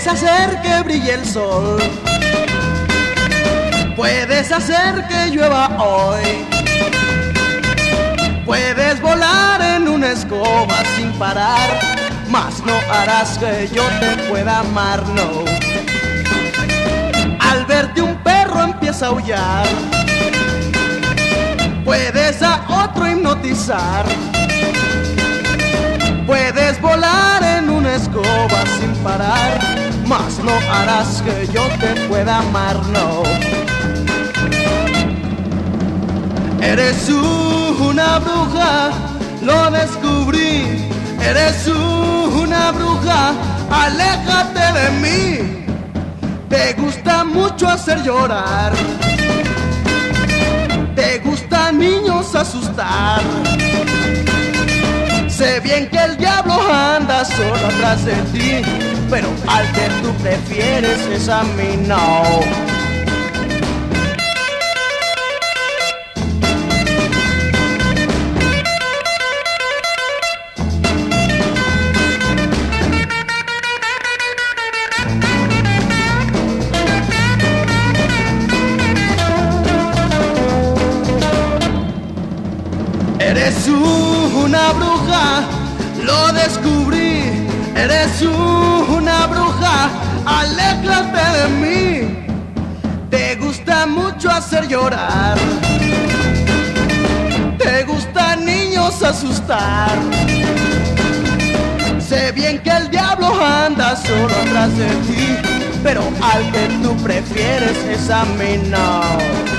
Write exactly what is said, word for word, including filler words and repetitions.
hacer que brille el sol, puedes hacer que llueva hoy, puedes volar en una escoba sin parar, mas no harás que yo te pueda amar, no. Al verte un perro empieza a aullar, puedes a otro hipnotizar, puedes volar en una escoba sin parar, mas no harás que yo te pueda amar, no. Eres una bruja, lo descubrí. Eres una bruja, aléjate de mí. Te gusta mucho hacer llorar, te gusta niños asustar. Sé bien que el diablo anda solo atrás de ti, pero al que tú prefieres es a mí, no. Eres una bruja, lo descubrí. Eres una bruja, aléjate de mí. Te gusta mucho hacer llorar, te gustan niños asustar. Sé bien que el diablo anda solo atrás de ti, pero al que tú prefieres es a mí, no.